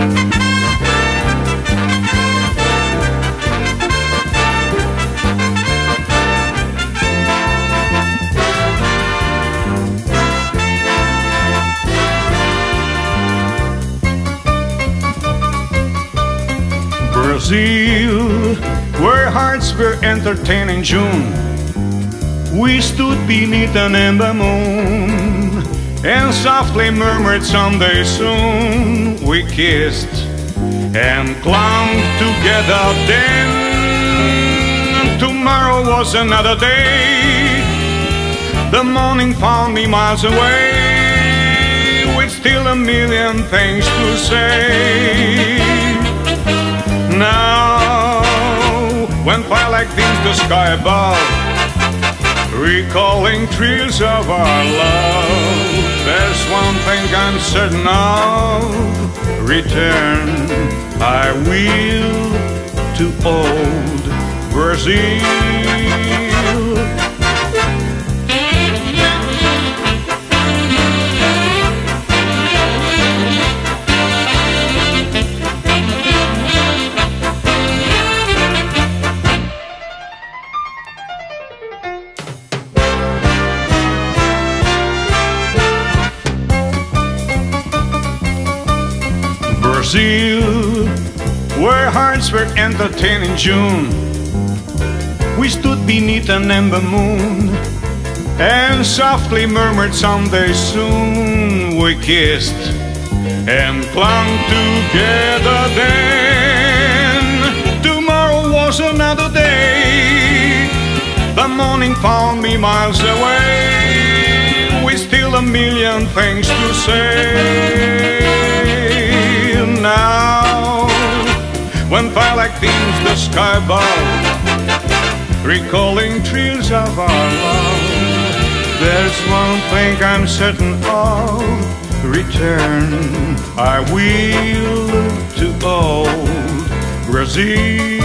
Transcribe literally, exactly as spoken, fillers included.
Brazil, where hearts were entertained in June. We stood beneath an ember moon and softly murmured, someday soon. We kissed and clung together then. Tomorrow was another day. The morning found me miles away, with still a million things to say. Now, when twilight dims the sky above, recalling thrills of our love, there's one thing I'm certain of: return I will to old Brazil. Brazil, where hearts were entertained in June. We stood beneath an ember moon and softly murmured, someday soon. We kissed and clung together then. Tomorrow was another day. The morning found me miles away, with still a million things to say. Now, when twilight dims the sky above, recalling thrills of our love, there's one thing I'm certain of: return I will to old Brazil.